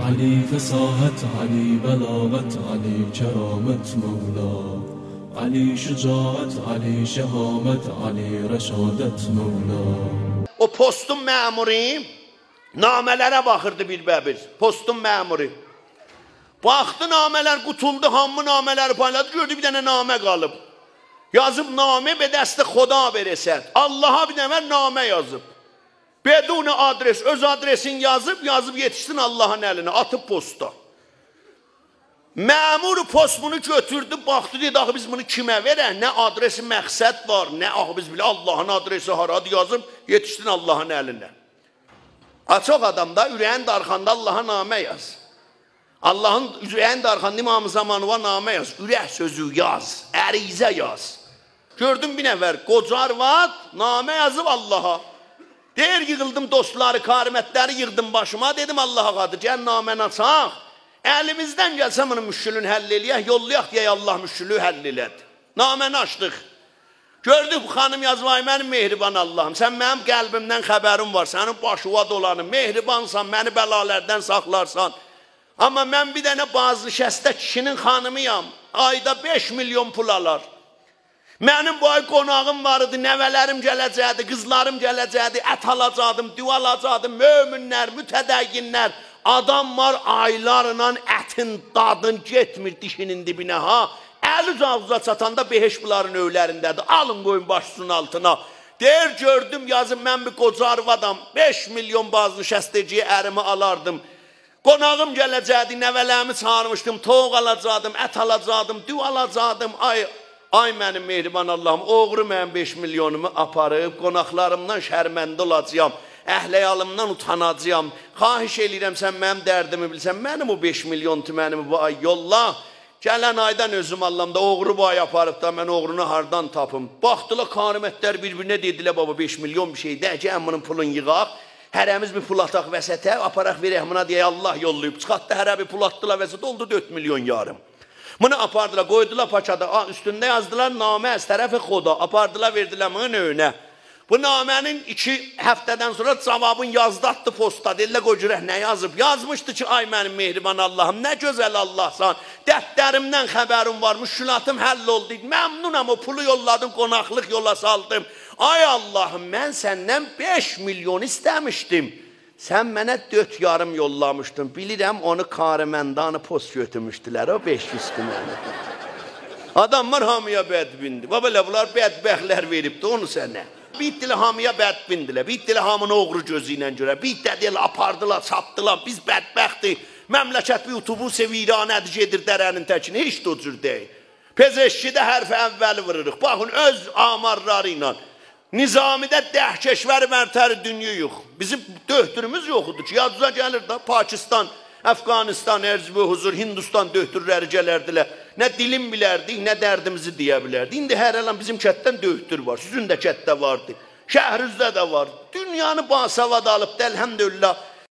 علی فصاحت، علی بلاغت، علی کرامت مولا. علی şücaət, Ali şehamet, Ali rəşadət Mevla. O postun məmuru namələrə baxırdı bir. Postun məmuru. Baxdı namələr qutuldu, hamı namələri payladı, gördü bir dənə namə qalıb. Yazıb namə be dəstə Xoda verəsət. Allaha bir dənə namə yazıb. Beduni adres, öz adresin yazıb yetişsin Allah'ın əlinə, atıb posta. Məmur postunu götürdü, baxdı, dedi, axı biz bunu kimə verək? Nə adresi məqsəd var, nə axı biz bilə Allah'ın adresi haradı yazıb, yetişdin Allah'ın əlinə. Açıq adamda ürəyin darxanda Allah'a namə yaz. Allah'ın ürəyin darxanda İmam-ı Zamanova namə yaz. Ürək sözü yaz, ərizə yaz. Gördüm bir nəfər, qoca arvad namə yazıb Allah'a. Deyir, yığıldım dostları, karimətləri yığdım başıma, dedim Allah'a qadır, gəl naməni açaq. Əlimizdən gəlsə bunu müşkülün həll eləyək, yollayaq deyək Allah müşkülü həll elədi. Naməni açdıq. Gördük bu xanım yazıb, ay mənim mehriban Allahım, sən mənim qəlbimdən xəbərim var, sənin başıva dolanım, mehribansan, məni bəlalərdən saxlarsan. Amma mən bir dənə bazı şəstə kişinin xanımıyam, ayda 5 milyon pul alar. Mənim bu ay qonağım var idi, nəvələrim gələcəkdi, qızlarım gələcəkdi, ət alacaqdım, dua alacaqdım, möminlər, mütədəyyinlər. Adam var aylarla ətin dadın getmir dişinin dibinə ha. Əli ağzına çatanda beheş bunların övlərindədir. Alın qoyun başsının altına. Deyir gördüm yazım mən bir qoca arvadam. 5 milyon bazı şəstəciyə ərimi alardım. Qonağım gələcəkdi, nəvələrimi çağırmışdım. Toğ alacaqdım, ət alacaqdım, düv alacaqdım. Ay mənim mehriban Allahım, oğru mənim 5 milyonumu aparıb, qonaqlarımdan şərməndə olacağam. Əhləyalımdan utanacağam. Xahiş eləyirəm, sən mənim dərdimi bilsən, mənim o 5 milyon tümənimi bu ay yolla. Gələn aydan özüm Allahımda oğru bu ay aparıb da mən oğrunu hardan tapım. Baxdılar karimətlər bir-birinə dedilər, baba 5 milyon bir şey deyək, bunun pulun yığaq. Hərəmiz bir pul ataq vəsətə, aparaq verək buna deyək Allah yollayıb. Çıxatdı hərə bir pul atdılar vəsətə, oldu 4 milyon yarım. Bunu apardılar, qoydular paçada, üstündə yazdılar namə əz tərəfi Xoda, apardılar, verdilər bunun önünə. Bu namənin 2 həftədən sonra cavabın yazdı, atdı posta, dedilər qoy görək nə yazıb. Yazmışdı ki, ay mənim mehriban Allahım, nə gözəl Allahsan, dərdlərimdən xəbərim var, müşkülatım həll oldu, məmnunam, o pulu yolladım, qonaqlıq yola saldım. Ay Allahım, mən səndən 5 milyon istəmişdim, sən mənə 4 yarım yollamışdın, bilirəm onu kariməndanı post götürmüşdülər, o 500 tüməni. Adamlar hamıya bədbindir, babələ bunlar bədbəxtlər veribdi onu sənə. Bitdilər hamıya bədbindirlər, bitdilər hamını oğru gözü ilə görə, bitdilər apardılar, çatdılar, biz bədbəxtdir, məmləkət bir utubus viranədir, gedir dərənin təkinə, heç də o cür deyil. Pezeşkidə hərfi əvvəli vırırıq, baxın öz amarları ilə. Nizamidə dəhkeşvəri mərtəri dünya yox. Bizim döhtürümüz yoxudur ki, yadınıza gəlir də Pakistan, Əfqanistan, Erzbi, Huzur, Hindistan döhtürləri gələrdilər. Nə dilim bilərdik, nə dərdimizi deyə bilərdik. İndi hər alan bizim kətdən döhtür var, sizin də kətdə vardı. Şəhrinizdə də var. Dünyanı basavad alıbdı, əlhəmdülillah.